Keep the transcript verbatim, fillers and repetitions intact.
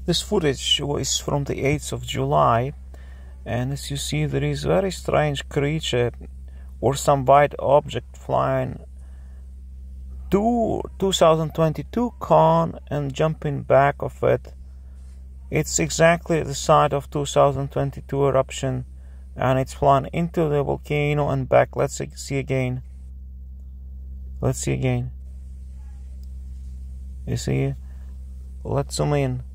This footage is from the eighth of July, and as you see, there is a very strange creature or some white object flying to two thousand twenty-two cone and jumping back of it. It's exactly the side of two thousand twenty-two eruption, and it's flying into the volcano and back. Let's see again. Let's see again. You see? Let's zoom in.